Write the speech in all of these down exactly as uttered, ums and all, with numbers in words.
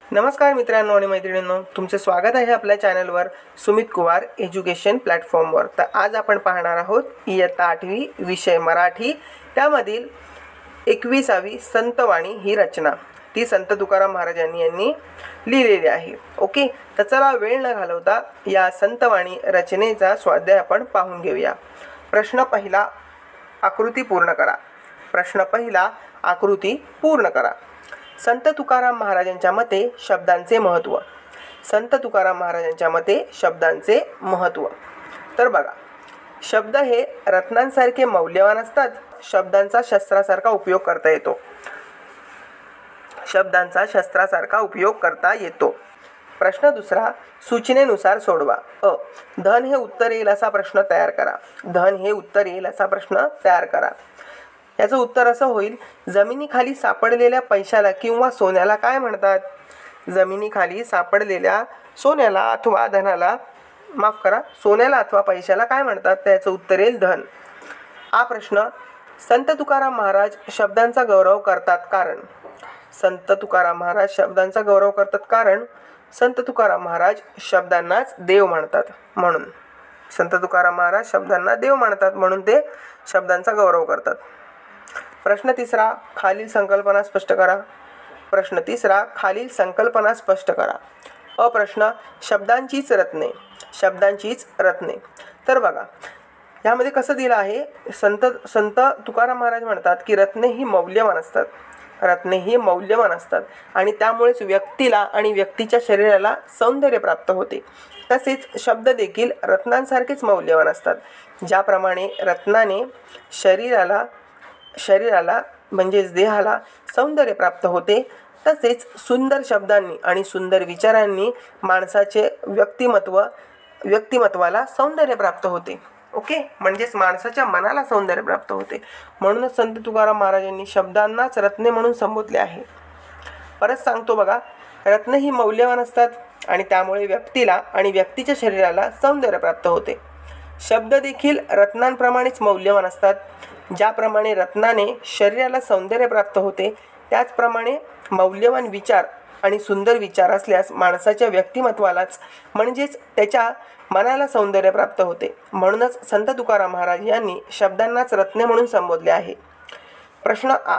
नमस्कार मित्रांनो आणि मैत्रिणींनो, तुमचे स्वागत आहे आपल्या चॅनलवर सुमित कुमार एज्युकेशन प्लॅटफॉर्मवर। तर आज आपण पाहणार आहोत इयत्ता आठवी विषय मराठी, त्यामधील एकविसावी संतवाणी ही रचना। ती संत तुकाराम महाराजांनी यांनी लिहिलेली आहे। ओके, तर चला वेळ न घालवता या संतवाणी रचनेचा स्वाध्याय आपण पाहून घेऊया। प्रश्न पहिला, आकृती पूर्ण करा। प्रश्न पहिला, आकृती पूर्ण करा। संत तुकाराम महाराजांच्या मते शब्दांचे महत्त्व। संत तुकाराम महाराजांच्या मते शब्दांचे महत्त्व। तर बघा, शब्द हे रत्नांसारखे मौल्यवान असतात। शब्दांचा शस्त्रासारखा उपयोग करता येतो। शब्दांचा शस्त्रासारखा उपयोग करता येतो। प्रश्न दुसरा, सूचनेनुसार सोडवा। अ धन हे उत्तर येईल असा प्रश्न तयार करा। धन हे उत्तर येईल असा प्रश्न तयार करा। याचं उत्तर असं होईल, जमिनीखाली सापडलेल्या पैशाला किंवा सोन्याला काय म्हणतात? जमिनीखाली सापडलेल्या सोन्याला अथवा धनाला, माफ करा, सोन्याला अथवा पैशाला काय म्हणतात? त्याचं उत्तर येईल धन। हा प्रश्न, संत तुकाराम महाराज शब्दांचा गौरव करतात कारण। संत तुकाराम महाराज शब्दांचा गौरव करतात कारण संत तुकाराम महाराज शब्दांनाच देव मानतात म्हणून। संत तुकाराम महाराज शब्दांना देव मानतात म्हणून ते शब्दांचा गौरव करतात। प्रश्न तिसरा, खालील संकल्पना स्पष्ट करा। प्रश्न तिसरा, खालील संकल्पना स्पष्ट करा। अ प्रश्न, शब्दांचीच रत्ने। शब्दांचीच रत्ने। तर बघा, यामध्ये कसं दिलं आहे, संत संत तुकाराम महाराज म्हणतात की रत्ने ही मौल्यवान असतात। रत्ने ही मौल्यवान असतात आणि त्यामुळेच व्यक्तीला आणि व्यक्तीच्या शरीराला सौंदर्य प्राप्त होते। तसेच शब्द देखील रत्नांसारखेच मौल्यवान असतात। ज्याप्रमाणे रत्नाने शरीराला शरीराला म्हणजेच देहाला सौंदर्य प्राप्त होते, तसेच सुंदर शब्दांनी आणि सुंदर विचारांनी माणसाचे व्यक्तिमत्व व्यक्तिमत्वाला सौंदर्य प्राप्त होते। ओके, म्हणजेच माणसाच्या मनाला सौंदर्य प्राप्त होते। म्हणूनच संत तुकाराम महाराजांनी शब्दांनाच रत्ने म्हणून संबोधले आहे। परत सांगतो बघा, रत्ने ही मौल्यवान असतात आणि त्यामुळे व्यक्तीला आणि व्यक्तीच्या शरीराला सौंदर्य प्राप्त होते। शब्द देखील रत्नांप्रमाणेच मौल्यवान असतात। ज्याप्रमाणे रत्नाने शरीराला सौंदर्य प्राप्त होते, त्याचप्रमाणे मौल्यवान विचार आणि सुंदर विचार असल्यास माणसाच्या व्यक्तिमत्वालाच म्हणजेच त्याच्या मनाला सौंदर्य प्राप्त होते। म्हणूनच संत तुकाराम महाराज यांनी शब्दांनाच रत्ने म्हणून संबोधले आहे। प्रश्न आ,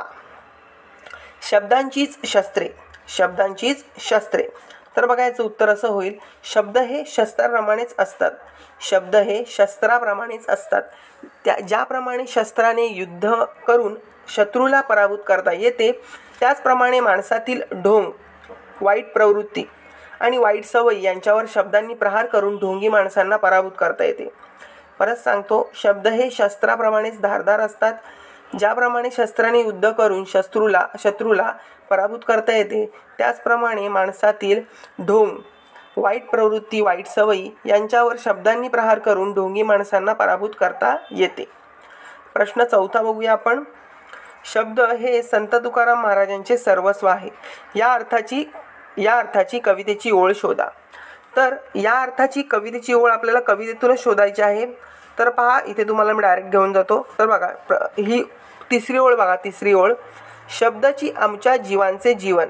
शब्दांचीच शस्त्रे। शब्दांचीच शस्त्रे। तर बघा, याचं उत्तर असं होईल, शब्द हे शस्त्राप्रमाणेच असतात। शब्द हे शस्त्राप्रमाणेच असतात। त्या ज्याप्रमाणे शस्त्राने युद्ध करून शत्रूला पराभूत करता येते, त्याचप्रमाणे माणसातील ढोंग, वाईट प्रवृत्ती आणि वाईट सवयी यांच्यावर शब्दांनी प्रहार करून ढोंगी माणसांना पराभूत करता येते। परत सांगतो, शब्द हे शस्त्राप्रमाणेच धारदार असतात। ज्याप्रमाणे शस्त्राने युद्ध करून शत्रूला शत्रूला पराभूत करता येते, त्याचप्रमाणे माणसातील ढोंग, वाईट प्रवृत्ती, वाईट सवयी यांच्यावर शब्दांनी प्रहार करून ढोंगी माणसांना पराभूत करता येते। प्रश्न चौथा बघूया आपण। शब्द हे संत तुकाराम महाराजांचे सर्वस्व आहे। या अर्थाची या अर्थाची कवितेची ओळ शोधा। तर या अर्थाची कवितेची ओळ आपल्याला कवितेतूनच शोधायची आहे। तर पहा, इथे तुम्हाला मी डायरेक्ट घेऊन जातो। तर बघा, ही तिसरी ओळ बघा, तिसरी ओळ, शब्दाची आमच्या जीवांचे जीवन।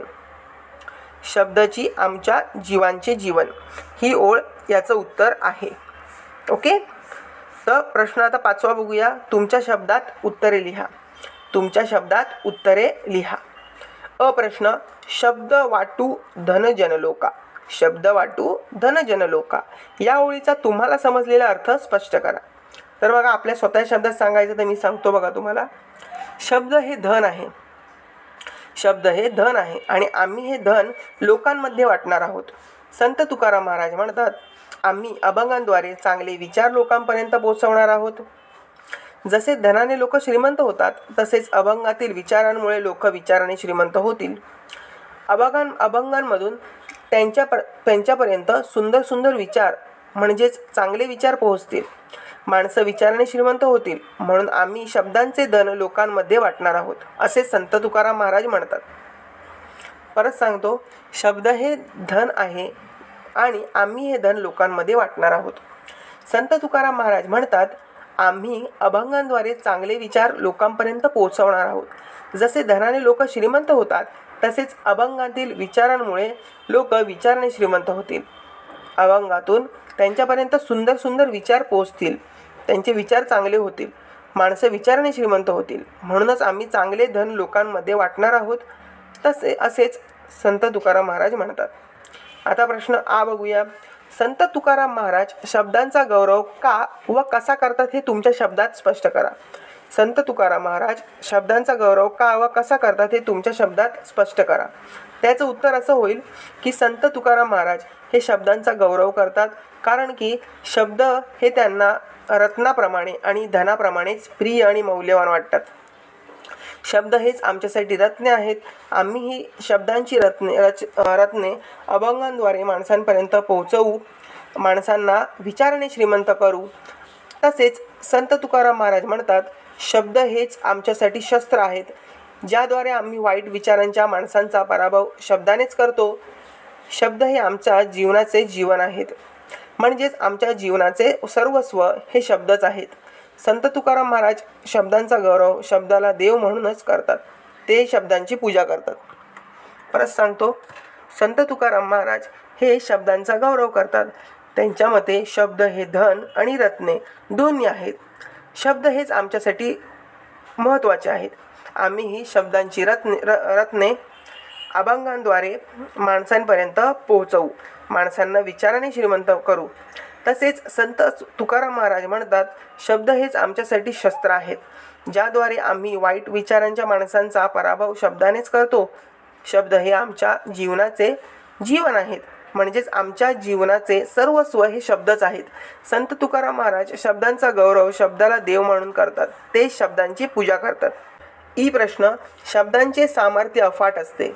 शब्दाची आमच्या जीवांचे जीवन ही ओळ याचं उत्तर आहे। ओके, तर प्रश्न आता पाचवा बघूया। तुमच्या शब्दात उत्तरे लिहा। तुमच्या शब्दात उत्तरे लिहा। अ प्रश्न, शब्द वाटू धन जनलोका। शब्द वाटू धन जनलोका या ओळीचा तुम्हाला समजलेला अर्थ स्पष्ट करा। तर बघा, आपल्या स्वतःच्या शब्दात सांगायचं तर मी सांगतो बघा तुम्हाला, शब्द हे धन आहे। शब्द हे धन आहे आणि आम्ही हे धन लोकांमध्ये वाटणार आहोत। संत तुकाराम महाराज म्हणतात, आम्ही अभंगांद्वारे चांगले विचार लोकांपर्यंत पोहोचवणार आहोत। जसे धनाने लोक श्रीमंत होतात, तसेच अभंगातील विचारांमुळे लोक विचाराने श्रीमंत होतील। अभंगां अभंगांमधून त्यांच्या त्यांच्यापर्यंत सुंदर सुंदर विचार म्हणजेच चांगले विचार पोहोचतील। माणसं विचाराने श्रीमंत होतील, म्हणून आम्ही शब्दांचे धन लोकांमध्ये वाटणार आहोत, असे संत तुकाराम महाराज म्हणतात। परत सांगतो, शब्द हे धन आहे आणि आम्ही हे धन लोकांमध्ये वाटणार आहोत। संत तुकाराम महाराज म्हणतात, आम्ही अभंगांद्वारे चांगले विचार लोकांपर्यंत पोहोचवणार आहोत। जसे धनाने लोक श्रीमंत होतात, तसेच अभंगातील विचारांमुळे लोक विचाराने श्रीमंत होतील. अभंगातून त्यांच्यापर्यंत सुंदर सुंदर विचार पोहोचतील. त्यांचे विचार चांगले होतील. माणसं विचाराने श्रीमंत होतील. म्हणूनच आम्ही चांगले धन लोकांमध्ये वाटणार आहोत, तसे असेच संत तुकाराम महाराज म्हणतात. आता प्रश्न आ बघूया. संत तुकाराम महाराज शब्दांचा गौरव का व कसा करतात हे तुमच्या शब्दात स्पष्ट करा. संत तुकाराम महाराज शब्दांचा गौरव का व कसा करतात हे तुमच्या शब्दात स्पष्ट करा. त्याचं उत्तर असं होईल की संत तुकाराम महाराज हे शब्दांचा गौरव करतात, कारण की शब्द हे त्यांना रत्नाप्रमाणे आणि धनाप्रमाणेच प्रिय आणि मौल्यवान वाटतात. शब्द हेच आमच्यासाठी रत्ने आहेत. आम्ही ही शब्दांची रत्ने रच रत्ने अभंगांद्वारे माणसांपर्यंत पोहोचवू, माणसांना विचाराने श्रीमंत करू. तसेच संत तुकाराम महाराज म्हणतात, शब्द हेच आमच्यासाठी शस्त्र आहेत, ज्याद्वारे आम्ही वाईट विचारांच्या माणसांचा पराभव शब्दानेच करतो. शब्द हे आमच्या जीवनाचे जीवन आहेत, म्हणजेच आमच्या जीवनाचे सर्वस्व हे शब्दच आहेत. संत तुकाराम महाराज शब्दांचा गौरव शब्दाला देव म्हणूनच करतात. ते शब्दांची पूजा करतात. परत सांगतो, संत तुकाराम महाराज हे शब्दांचा गौरव करतात. त्यांच्या मते शब्द हे धन आणि रत्ने दोन्ही आहेत. शब्द हेच आमच्यासाठी महत्त्वाचे आहेत. आम्ही ही शब्दांची रत्ने र रत्ने अभंगांद्वारे माणसांपर्यंत पोहोचवू, माणसांना विचाराने श्रीमंत करू. तसेच संत तुकाराम महाराज म्हणतात, शब्द हेच आमच्यासाठी शस्त्र आहेत, ज्याद्वारे आम्ही वाईट विचारांच्या माणसांचा पराभव शब्दानेच करतो. शब्द हे आमच्या जीवनाचे जीवन आहेत, म्हणजेच आमच्या जीवनाचे सर्वस्व हे शब्दच आहेत. संत तुकाराम महाराज शब्दांचा गौरव शब्दाला देव म्हणून करतात. ते शब्दांची पूजा करतात. ई प्रश्न, शब्दांचे सामर्थ्य अफाट असते,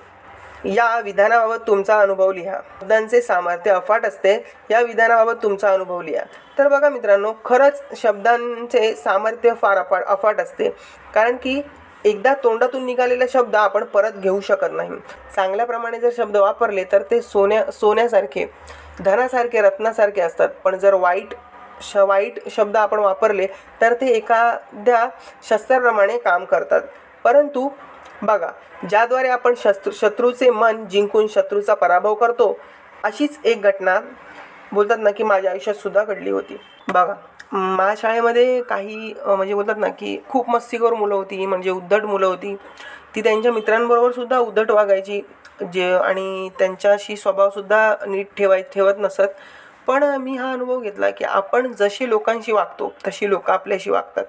या विधानाबाबत तुमचा अनुभव लिहा. शब्दांचे सामर्थ्य अफाट असते, या विधानाबाबत तुमचा अनुभव लिहा. तर बघा मित्रांनो, खरंच शब्दांचे सामर्थ्य फार अफाट अफाट असते, कारण की एकदा तोंडातून निघालेला शब्द आपण परत घेऊ शकत नाही. चांगल्याप्रमाणे जर शब्द वापरले तर ते सोन्या सोन्यासारखे, धनासारखे, रत्नासारखे असतात. पण जर वाईट श वाईट शब्द आपण वापरले तर ते एखाद्या शस्त्राप्रमाणे काम करतात. परंतु बघा, ज्याद्वारे आपण शस्त्र शत्रूचे मन जिंकून शत्रूचा पराभव करतो, अशीच एक घटना बोलतात ना की माझ्या आयुष्यात सुद्धा घडली होती. बघा, माझ्या शाळेमध्ये काही म्हणजे बोलतात ना की खूप मस्तीखोर मुलं होती, म्हणजे उद्धट मुलं होती. ती त्यांच्या मित्रांबरोबर सुद्धा उद्धट वागायची, जे आणि त्यांच्याशी स्वभावसुद्धा नीट ठेवाय ठेवत नसत. पण मी हा अनुभव घेतला की आपण जशी लोकांशी वागतो तशी लोक आपल्याशी वागतात.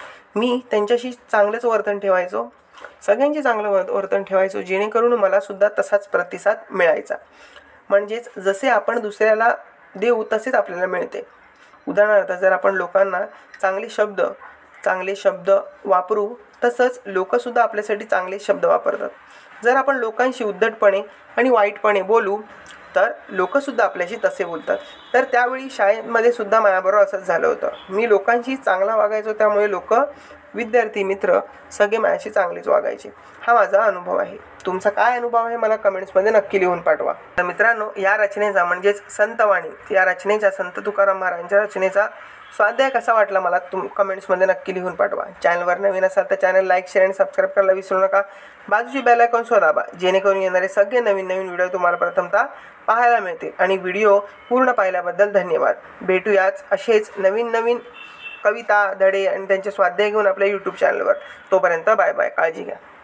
मी त्यांच्याशी चांगलंच वर्तन ठेवायचो, सगळ्यांचे चांगलं वर्तन ठेवायचो, जेणेकरून मला सुद्धा तसाच प्रतिसाद मिळायचा. म्हणजेच जसे आपण दुसऱ्याला देऊ तसेच आपल्याला मिळते. उदाहरणार्थ, जर आपण लोकांना चांगले शब्द चांगले शब्द वापरू, तसंच लोकंसुद्धा आपल्यासाठी चांगले शब्द वापरतात. जर आपण लोकांशी उद्धटपणे आणि वाईटपणे बोलू तर लोकंसुद्धा आपल्याशी तसे बोलतात. तर त्यावेळी शाळेमध्ये सुद्धा माझ्याबरोबर असंच झालं होतं. मी लोकांशी चांगला वागायचो, त्यामुळे लोक, विद्यार्थी, मित्र सगळे माझ्याशी चांगलेच वागायचे. हा माझा अनुभव आहे. तुमचा काय अनुभव आहे मला कमेंट्समध्ये नक्की लिहून पाठवा. तर मित्रांनो, या रचनेचा म्हणजेच संतवाणी या रचनेच्या संत तुकाराम महाराजांच्या रचनेचा स्वाध्याय कसा वाटला मला तुम कमेंट्समध्ये नक्की लिहून पाठवा. चॅनलवर नवीन असाल तर चॅनल लाईक, शेअर आणि सबस्क्राईब करायला विसरू नका. बाजूची बेल आयकॉन दाबा, जेणेकरून येणारे सगळे नवीन नवीन व्हिडिओ तुम्हाला प्रथमतः पाहायला मिळतील. आणि व्हिडिओ पूर्ण पाहिल्याबद्दल धन्यवाद. भेटूयाच असेच नवीन नवीन कविता, धडे आणि त्यांचे स्वाध्याय घेऊन आपल्या यूट्यूब चॅनलवर. तोपर्यंत बाय बाय. काळजी घ्या.